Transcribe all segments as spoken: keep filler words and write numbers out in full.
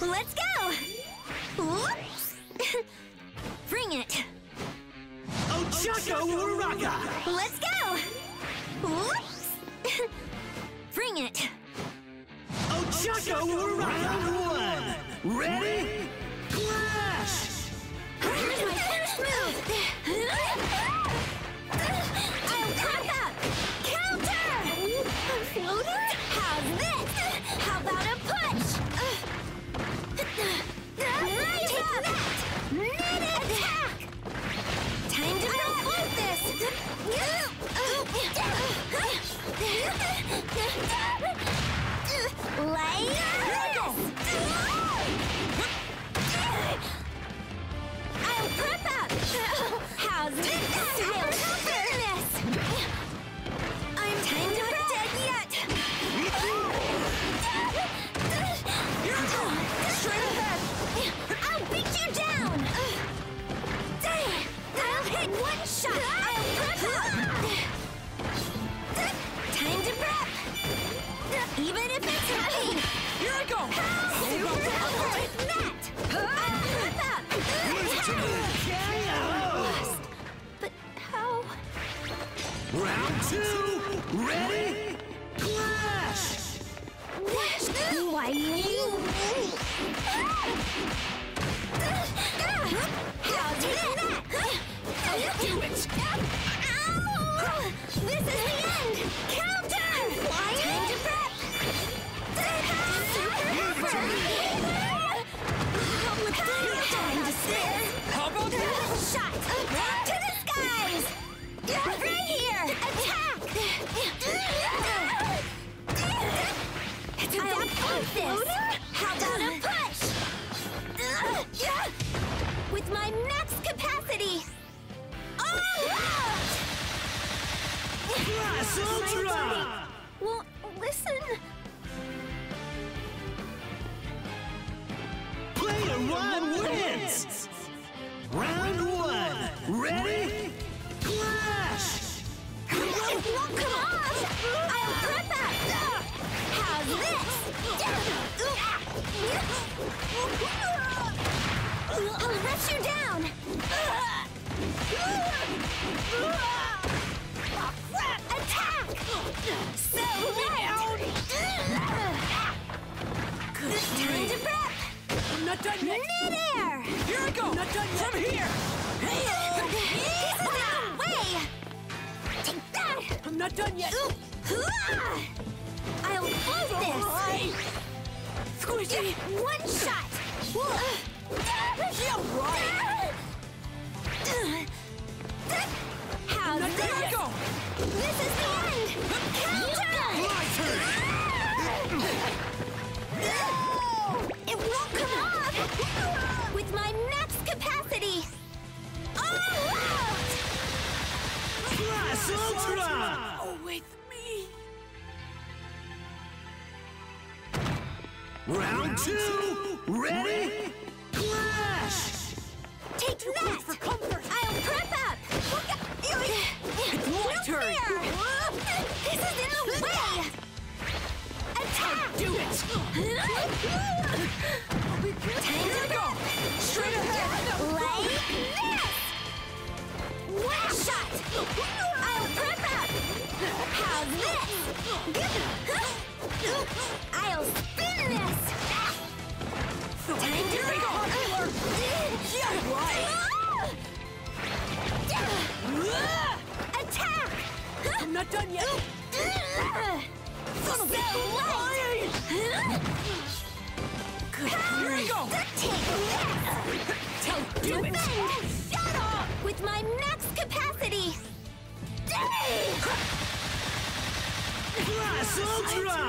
Let's go! Whoops! Bring it! Ochako Uraraka! Let's go! Whoops! Bring it! Ochako Uraraka! Round one! Ready? Clash! Here's my first move! I'll crack up! Counter! A floater? How's this? How about a push? Rise up! Knit it! Attack! Time to float this! Like this! I'll prep up! How's this? I'll counter this! I'm time to prep! Dead yet! Straight ahead! I'll beat you down! I'll hit one shot! I'll prep up! Time to prep! Even if it's heavy! Here I go! Like that! I'll prep up! Lost. But how? Round two! Ready? Clash! Why you? How's that? Do it! Ow! This is the end! Counter! Time to prep! Time to spare! How about that? Shot! To the skies! Right here! Attack! It's I'll pump this! How about a push? With my max capacity! All out! Class Ultra! Well, listen. Player one wins! Round one! Ready? Clash! It won't come off! I'll prep up! How's this? I'll rush you down! Attack! So loud! Time to prep! I'm not done yet! Mid-air! Here I go! Not done yet! From here! This is the way! Take that! I'm not done yet! I'll float this! Squishy! One shot! Yeah, right! How's Not this? done yet! Go! This is the end! Counter! My turn! It won't come off! With my max capacity! All out! Class Ultra! With me. Round two! Ready? Clash! Take that! For comfort. I'll prep up! It's my No turn. fair! This is in the way! Attack! Do it. Time to go! Straight ahead. Like this! One shot! I'll prep up! How's this? I'll spin this! Time to go! Yeah, right. Attack! I'm not done yet. So light! Here I go. Take this! Tell do it. Defend! Shut up! With my max capacity! Class Ultra!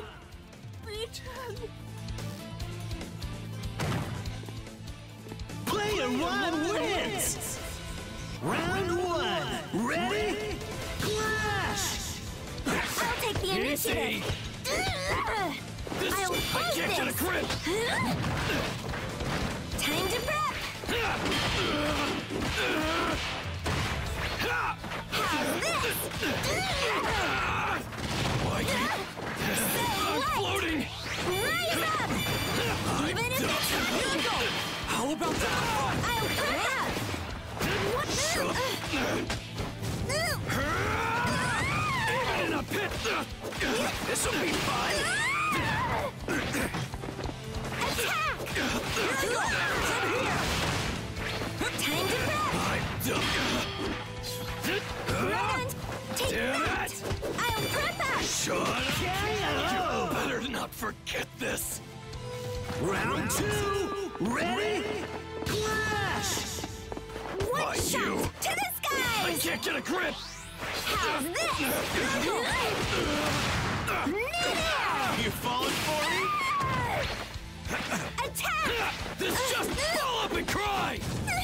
Player one wins! Round one! Ready? Clash! I'll take the initiative! This I'll I close can't get a this. grip! Time to prep! How's this? Like, So I'm light! floating! Rise up! Even if I'll put up! What? Even in a pit, this'll be fun. Attack! Time to prep! I'm done. Run! Take Damn that! it! I'll prep up! Shut up! You better not forget this. Round two, ready? Clash! One Why, shot! you- To the I skies! can't get a grip. How's this? You falling for me? Attack! This just fall up and cry!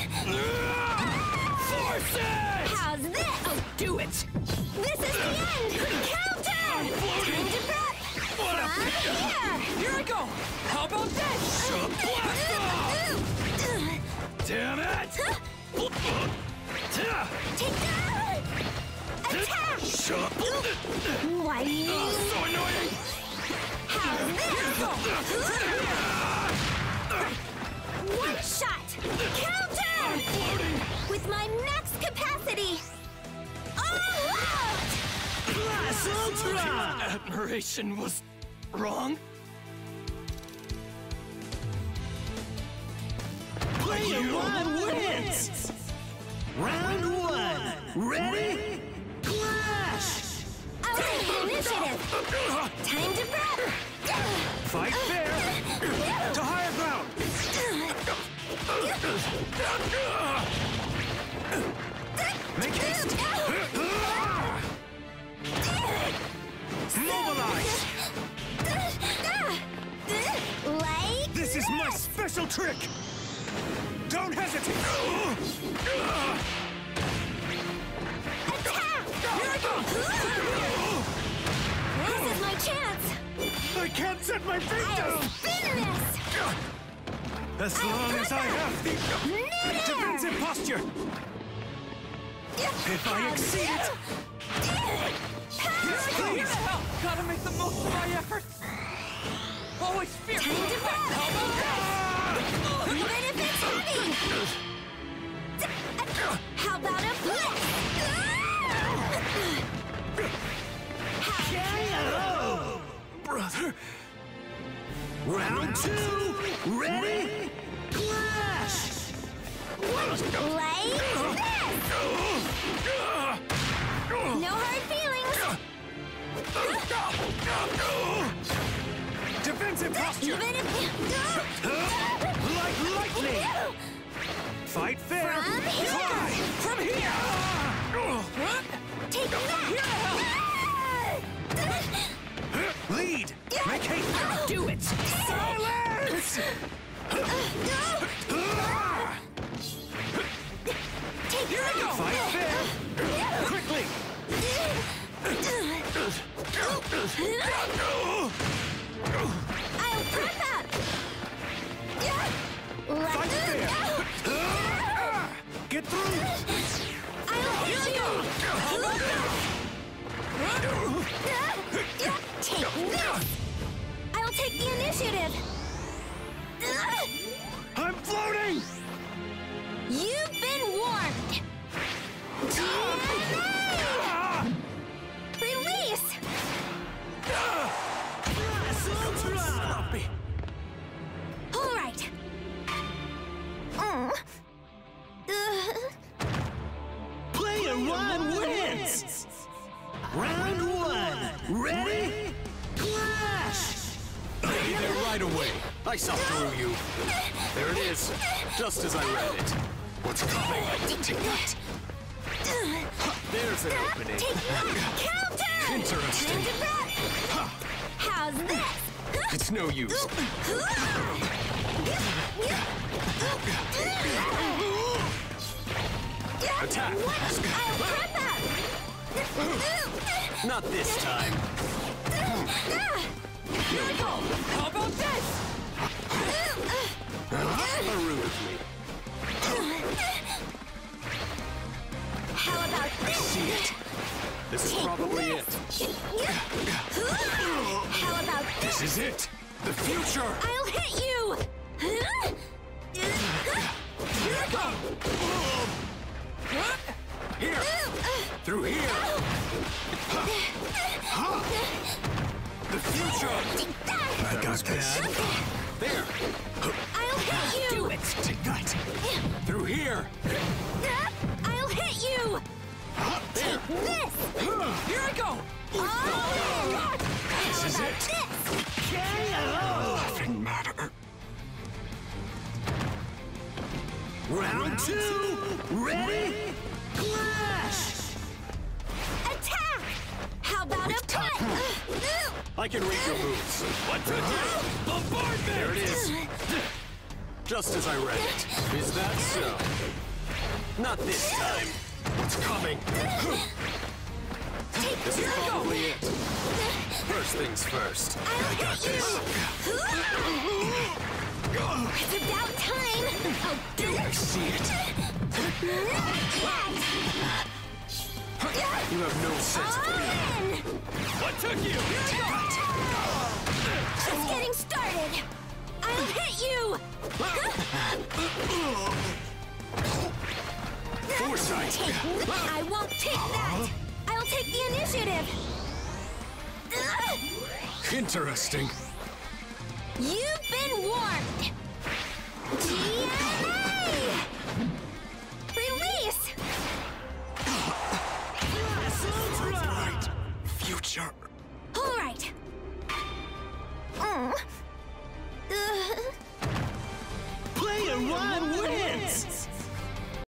Force it! How's this? Oh, do it! This is the end! Counter! I'm floating. Time to prep! What a From here! Here I go! How about this? blast off! Damn it! Take that! Attack! Shut Why you? Oh, so annoying! How's this? One shot! Counter! I'm floating! With my max capacity! All out! Blast Ultra! Admiration was wrong? Player one wins! Round one, ready? Clash! I'll take the initiative! Time to prep! Fight fair! To higher ground! Make haste! Mobilize! Like... This is my special trick! Don't hesitate! Attack! Here I go! This is my chance! I can't set my feet I'll down! spin this! As long as I have the Midair! defensive posture! If I exceed it... Here the hell! Gotta make the most of my efforts! Always fear! Time to prep! How about Even if it's heavy! How about a blitz? K O! Brother! Round two! Ready? Clash! Like this! No hard feelings! Defensive posture! Even if... Like lightning! Fight fair! From here! Fly! From here! Take that! Lead! Make haste! Do it! Silence! Take Here I go! Fight fair! Quickly! I'll prep up! Fight fair! Get through! I'll hit you! Take this! I'll take the initiative! I'm floating! You've been warned! G M A! Release! Blast Ultra! All right. Mm. Player one wins! Round one, ready? Clash! Hey there right away. I saw through you. There it is, just as I read it. What's coming? Take that! There's an opening. Take that! Counter! Interesting. Time to prep! How's this? It's no use. Attack. I'll prep up! Not this time. Here I go! How about this? Maroon with me. How about this? See it. This is probably it. How about this? This is it. The future. I'll hit you! Round two! Ready? Flash! Attack! How about a punch? I can read your moves. What took you? Bombardment! There it is. Just as I read it. Is that so? Not this time. What's coming? This is probably it. First things first. I'll hit you! It's about time! I'll do it! See it. You have no sense of All feeling. in! What took you? Just getting started! I'll hit you! Foresight. Take, I won't take that! I'll take the initiative! Interesting. You've been warned! G M A! Release! Right. Future